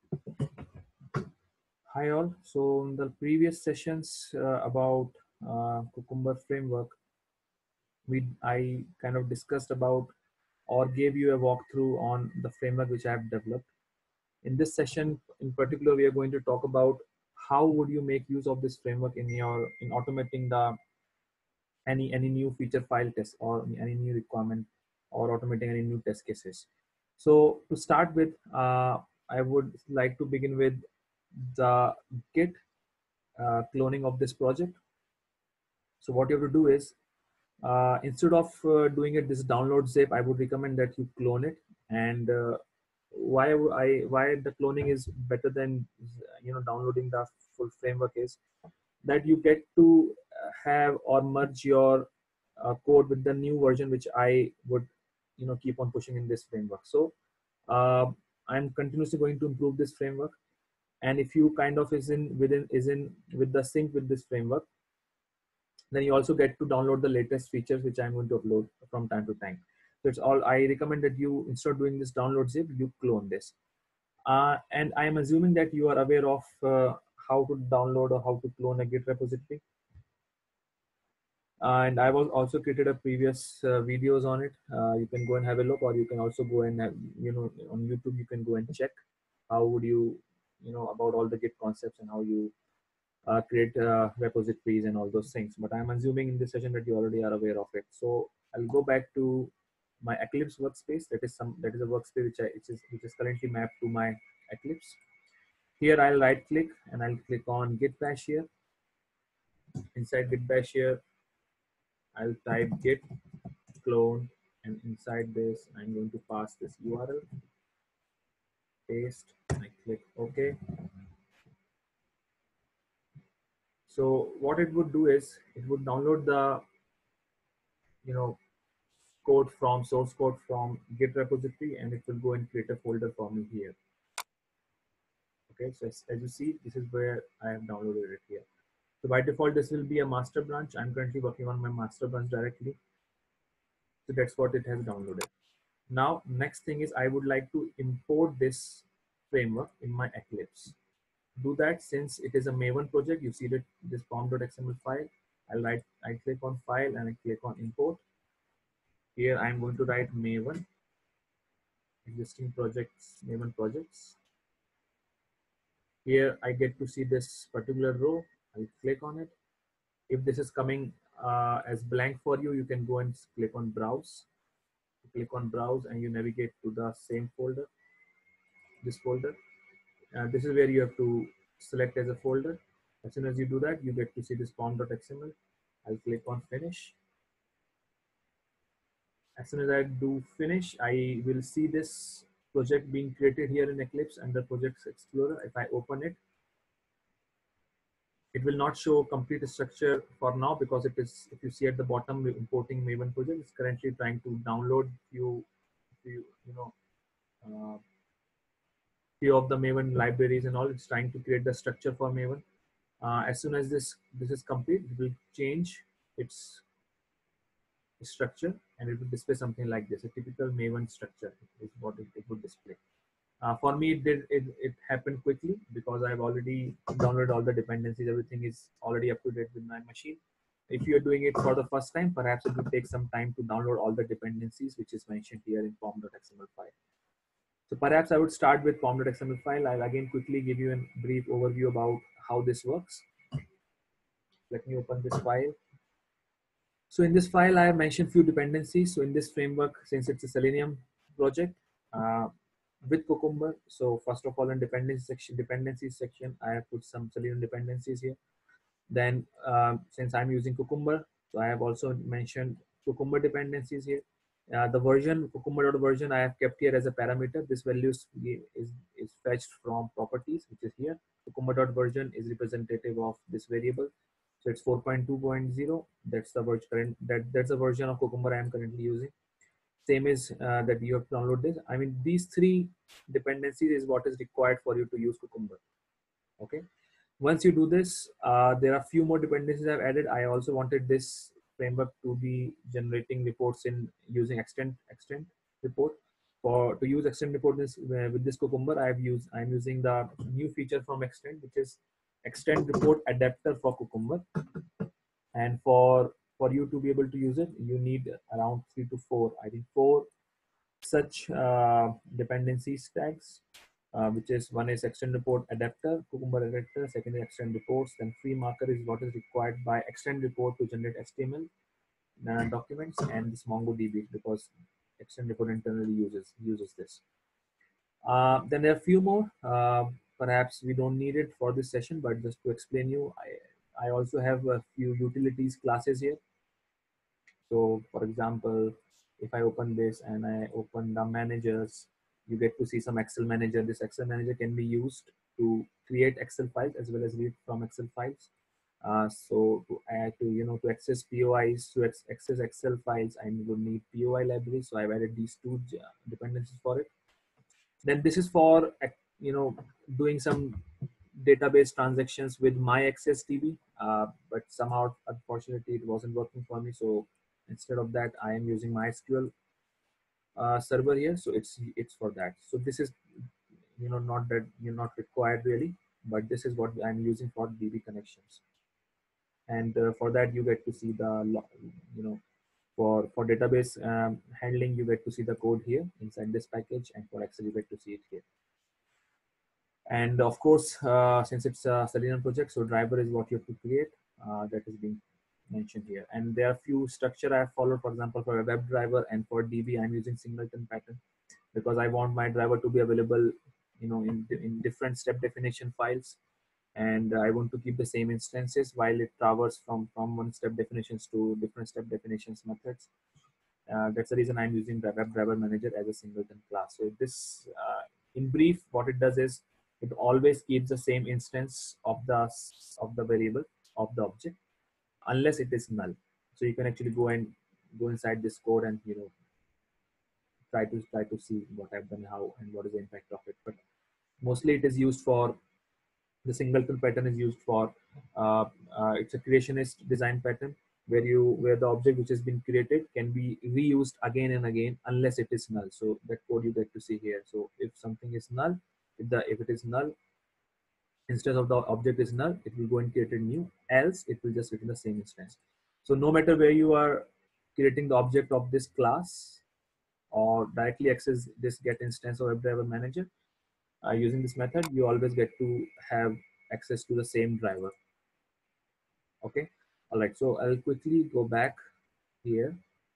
Hi all. So in the previous sessions about Cucumber framework, I kind of discussed about or gave you a walkthrough on the framework which I have developed. In this session, in particular, we are going to talk about how would you make use of this framework in automating the any new feature file test or any new requirement or automating any new test cases. So to start with, I would like to begin with the Git cloning of this project. So what you have to do is instead of doing it this download zip, I would recommend that you clone it. And why the cloning is better than downloading the full framework is that you get to have or merge your code with the new version which I would keep on pushing in this framework. So uh, I'm continuously going to improve this framework, and if you kind of is in with the sync with this framework, then you also get to download the latest features which I'm going to upload from time to time. So it's all, I recommend that you, instead of doing this download zip, you clone this. And I am assuming that you are aware of how to download or how to clone a Git repository. And I've also created a previous videos on it. You can go and have a look, or you can also go and have, on YouTube, you can go and check how would you, about all the Git concepts and how you create repositories and all those things. But I'm assuming in this session that you already are aware of it. So I'll go back to my Eclipse workspace. That is a workspace which is currently mapped to my Eclipse. Here I'll right click and I'll click on Git Bash here. Inside Git Bash here, I'll type git clone, and inside this I'm going to pass this URL, paste, I click OK. So what it would do is it would download the code from source code from Git repository, and it will go and create a folder for me here. Okay, so as you see, this is where I have downloaded it here. So by default, this will be a master branch. I'm currently working on my master branch directly. So that's what it has downloaded. Now, next thing is I would like to import this framework in my Eclipse. Do that, since it is a Maven project, you see that this pom.xml file. I click on file and I click on import. Here I'm going to write Maven, existing projects, Maven projects. Here I get to see this particular row. I'll click on it. If this is coming as blank for you, you can go and click on browse. You click on browse and you navigate to the same folder, this folder. This is where you have to select as a folder. As soon as you do that, you get to see this pom.xml. I'll click on finish. As soon as I do finish, I will see this project being created here in Eclipse under Projects Explorer. If I open it, it will not show complete structure for now, because it is, if you see at the bottom, importing Maven project is currently trying to download uh, few of the Maven libraries and all. It's trying to create the structure for Maven. As soon as this is complete, it will change its structure and it will display something like this. A typical Maven structure is what it would display. For me, it happened quickly because I've already downloaded all the dependencies. Everything is already up to date with my machine. If you're doing it for the first time, perhaps it will take some time to download all the dependencies, which is mentioned here in pom.xml file. So perhaps I would start with pom.xml file. I'll again quickly give you a brief overview about how this works. Let me open this file. So in this file, I have mentioned few dependencies. So in this framework, since it's a Selenium project uh, with Cucumber, so first of all, in dependencies section, I have put some Selenium dependencies here. Then since I'm using Cucumber, so I have also mentioned Cucumber dependencies here. The version, Cucumber.version, I have kept here as a parameter. This value is fetched from properties, which is here. Cucumber.version is representative of this variable. So it's 4.2.0. That's the version that's the version of Cucumber I am currently using. Same is that you have to download this. I mean, these three dependencies is what is required for you to use Cucumber. Okay. Once you do this, there are a few more dependencies I've added. I also wanted this framework to be generating reports in using extent report. to use extend report with this Cucumber, I'm using the new feature from Extend, which is extend report adapter for Cucumber. And for you to be able to use it, you need around 3 to 4, I think 4 such dependencies tags, which is one is extend report adapter, Cucumber adapter, second is extend reports, then free marker is what is required by extend report to generate HTML documents, and this MongoDB, because extend report internally uses this. Then there are a few more. Perhaps we don't need it for this session, but just to explain you, I also have a few utilities classes here. So for example, if I open this and I open the managers, you get to see some Excel manager. This Excel manager can be used to create Excel files as well as read from Excel files. So to add to access POIs, to access Excel files, I will need POI library. So I've added these two dependencies for it. Then this is for doing some database transactions with my DB, but somehow unfortunately it wasn't working for me. So instead of that, I am using MySQL server here. So it's for that. So this is not that you're not required really, but this is what I'm using for DB connections. And for that you get to see the for database handling, you get to see the code here inside this package, and for Excel you get to see it here. And of course, since it's a Selenium project, so driver is what you have to create. That is being mentioned here. And there are a few structure I have followed. For example, for a WebDriver and for DB, I'm using singleton pattern because I want my driver to be available, in different step definition files. And I want to keep the same instances while it traverses from one step definitions to different step definitions methods. That's the reason I'm using the WebDriver manager as a singleton class. So this, in brief, what it does is it always keeps the same instance of the variable of the object unless it is null. So you can actually go inside this code and try to see what I've done, how, and what is the impact of it. But mostly it is used for the singleton pattern is used for it's a creationist design pattern where the object which has been created can be reused again and again unless it is null. So that code you get to see here. So if something is null, if it is null, instead of the object is null, it will go and create a new, else it will just return the same instance. So no matter where you are creating the object of this class or directly access this get instance or WebDriver manager, using this method, you always get to have access to the same driver. Okay. All right. So I'll quickly go back here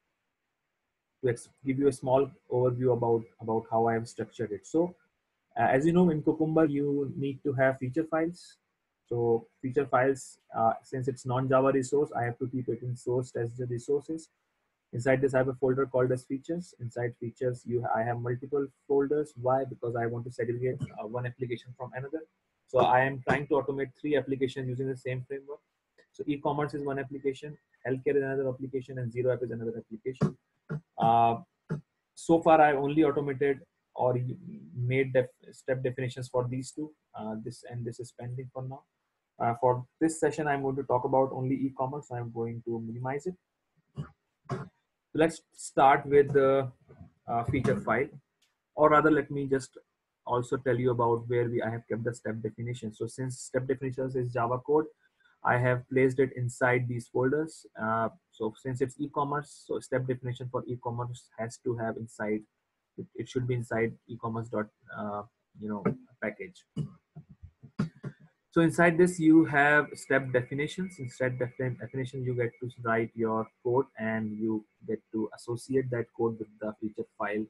to give you a small overview about how I have structured it. So as you know, in Cucumber, you need to have feature files. So feature files, since it's non-Java resource, I have to keep it in source as the resources. Inside this, I have a folder called as features. Inside features, I have multiple folders. Why? Because I want to segregate one application from another. So I am trying to automate 3 applications using the same framework. So e-commerce is one application, healthcare is another application, and Zero App is another application. So far, I only automated or made step definitions for these two. This is pending for now. For this session, I'm going to talk about only e-commerce. So I'm going to minimize it. So let's start with the feature file, or rather, let me just also tell you about where I have kept the step definition. So since step definitions is Java code, I have placed it inside these folders. So since it's e-commerce, so step definition for e-commerce has to have inside. It should be inside e-commerce dot package. So inside this, you have step definitions. In step definition, you get to write your code and you get to associate that code with the feature file,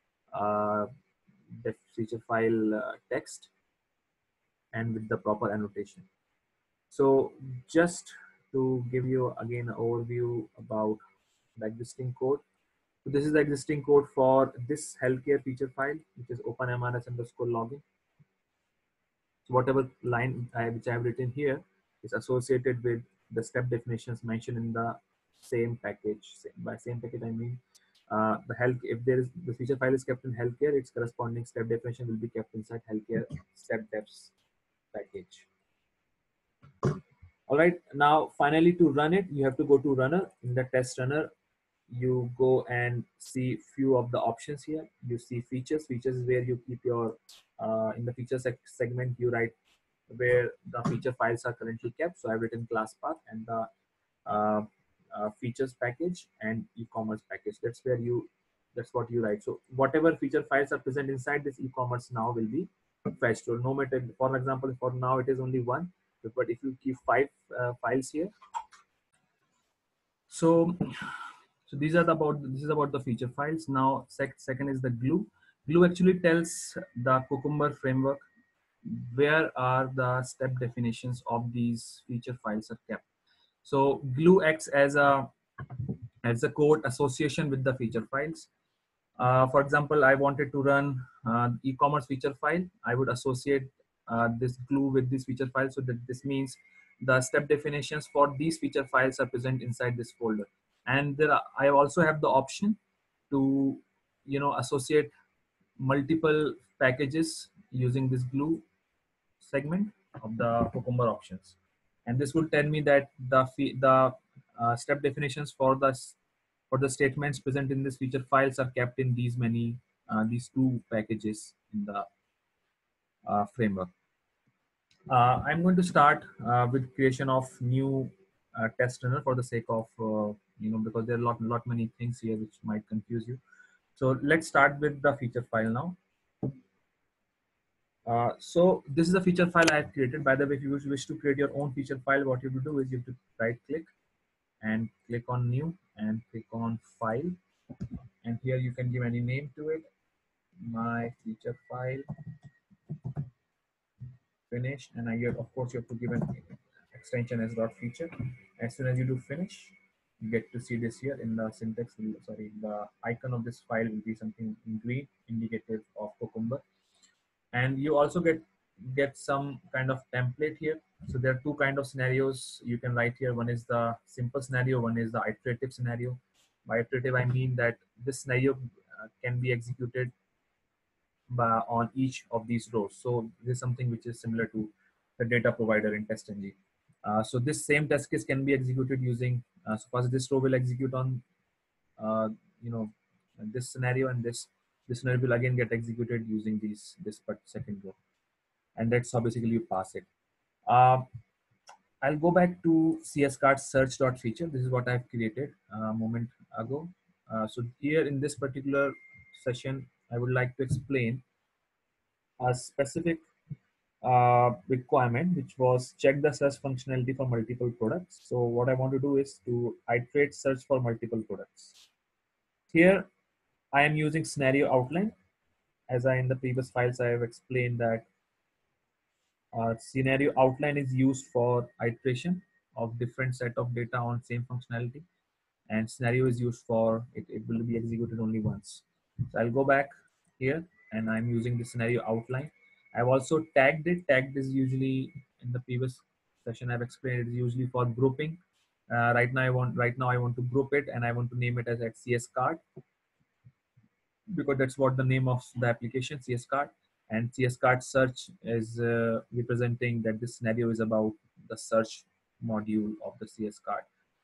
text, and with the proper annotation. So just to give you again an overview about the existing code. So this is the existing code for this healthcare feature file, which is openmrs_login. So whatever line which I have written here is associated with the step definitions mentioned in the same package. By same package, I mean if there is the feature file is kept in healthcare, its corresponding step definition will be kept inside healthcare step defs package. All right. Now, finally, to run it, you have to go to runner. In the test runner, you go and see few of the options here. You see features. Features is where you keep your in the feature segment you write where the feature files are currently kept. So I've written class path and the uh, features package and e-commerce package. That's what you write. So whatever feature files are present inside this e-commerce now will be fetched. So no matter, for example, for now it is only one, but if you keep five files here, so these are this is about the feature files. Now second is the glue. Glue actually tells the Cucumber framework where are the step definitions of these feature files are kept. So glue acts as a code association with the feature files. For example, I wanted to run e-commerce feature file. I would associate this glue with this feature file. So that this means the step definitions for these feature files are present inside this folder. And I also have the option to, associate multiple packages using this glue segment of the Cucumber options. And this will tell me that the step definitions for the statements present in this feature files are kept in these two packages in the framework. I'm going to start with creation of new test runner for the sake of because there are lot many things here which might confuse you. So let's start with the feature file now. So this is a feature file I have created. By the way, if you wish to create your own feature file, what you have to do is you have to right click and click on new and click on file. And here you can give any name to it. My feature file, finish. And of course, you have to give an extension as dot feature. As soon as you do finish, you get to see this here in the syntax. Sorry, the icon of this file will be something in green, indicative of Cucumber. And you also get some kind of template here. So there are two kind of scenarios you can write here. One is the simple scenario, one is the iterative scenario. By iterative I mean that this scenario can be executed on each of these rows. So this is something which is similar to the data provider in TestNG. So this same test case can be executed using so first this row will execute on uh, you know this scenario, and this scenario will again get executed using this second row, and that's how basically you pass it. Uh, I'll go back to cscard search dot feature. This is what I've created a moment ago. So here in this particular session, I would like to explain a specific requirement, which was check the search functionality for multiple products. So what I want to do is to iterate search for multiple products. Here I am using scenario outline. As I in the previous files, I have explained that scenario outline is used for iteration of different set of data on same functionality, and scenario is used for it will be executed only once. So I'll go back here and I'm using the scenario outline. I've also tagged it. Tagged is usually in the previous session I've explained it is usually for grouping. Right now I want to group it and I want to name it as CS card, because that's what the name of the application, CS card. And CS card search is representing that this scenario is about the search module of the CS card.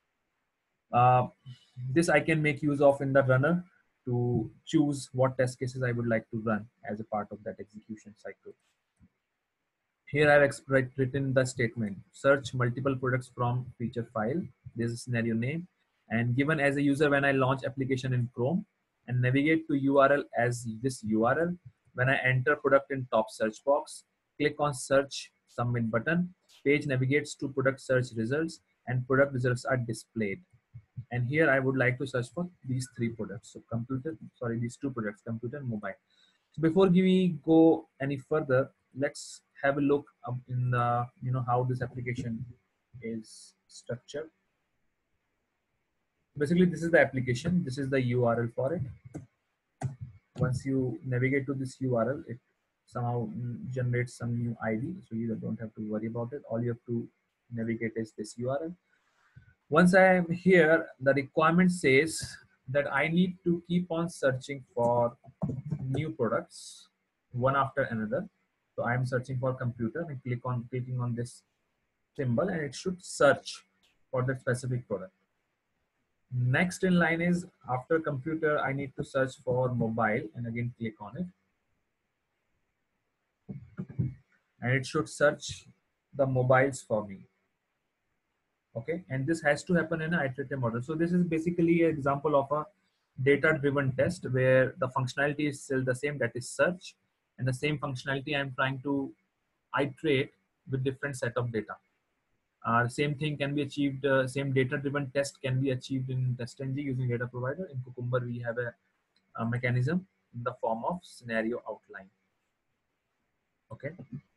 This I can make use of in the runner to choose what test cases I would like to run as a part of that execution cycle. Here I've written the statement, search multiple products from feature file. This is scenario name, and given as a user when I launch application in Chrome and navigate to URL as this URL. When I enter product in top search box, click on search submit button, page navigates to product search results and product results are displayed. And here I would like to search for these three products. So these two products, computer and mobile. So before we go any further, let's have a look in the, how this application is structured. Basically, this is the application. This is the URL for it. Once you navigate to this URL, it somehow generates some new ID. So you don't have to worry about it. All you have to navigate is this URL. Once I am here, the requirement says that I need to keep on searching for new products one after another. So I am searching for computer and clicking on this symbol, and it should search for that specific product. Next in line is after computer, I need to search for mobile and again click on it. And it should search the mobiles for me. Okay, and this has to happen in an iterative model. So this is basically an example of a data driven test where the functionality is still the same, that is search, and the same functionality I'm trying to iterate with different set of data. Same thing can be achieved, same data driven test can be achieved in TestNG using data provider. In Cucumber we have a mechanism in the form of scenario outline. Okay,